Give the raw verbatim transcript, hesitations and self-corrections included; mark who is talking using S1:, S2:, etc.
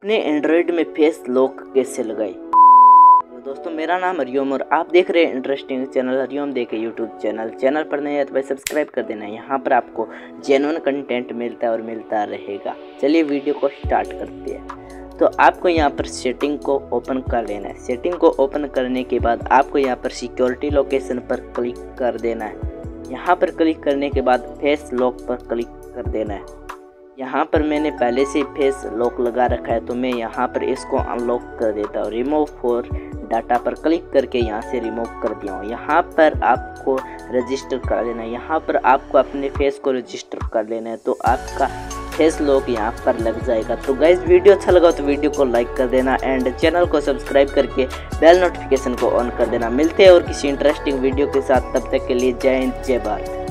S1: अपने एंड्रॉयड में face lock कैसे लगाए। तो दोस्तों मेरा नाम हरिओम और आप देख रहे हैं इंटरेस्टिंग चैनल हरिओम देखे यूट्यूब चैनल। चैनल पर नए हैं तो भाई सब्सक्राइब कर देना। यहाँ पर आपको जेन्युइन कंटेंट मिलता है और मिलता रहेगा। चलिए वीडियो को स्टार्ट करते हैं। तो आपको यहाँ पर सेटिंग को ओपन कर लेना है। सेटिंग को ओपन करने के बाद आपको यहाँ पर सिक्योरिटी लोकेशन पर क्लिक कर देना है। यहाँ पर क्लिक करने के बाद फेस लॉक पर क्लिक कर देना है। यहाँ पर मैंने पहले से फेस लॉक लगा रखा है तो मैं यहाँ पर इसको अनलॉक कर देता हूँ। रिमूव फॉर डाटा पर क्लिक करके यहाँ से रिमूव कर दिया हूँ। यहाँ पर आपको रजिस्टर कर लेना है। यहाँ पर आपको अपने फेस को रजिस्टर कर लेना है तो आपका फेस लॉक यहाँ पर लग जाएगा। तो गाइस वीडियो अच्छा लगा तो वीडियो को लाइक कर देना एंड चैनल को सब्सक्राइब करके बेल नोटिफिकेशन को ऑन कर देना। मिलते हैं और किसी इंटरेस्टिंग वीडियो के साथ, तब तक के लिए जय हिंद जय भारत।